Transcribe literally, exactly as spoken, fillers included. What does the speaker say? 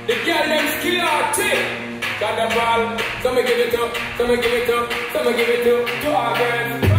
The girl them skill artist. Got the ball, so me give it up, so me give it up, so me give it up to our girls.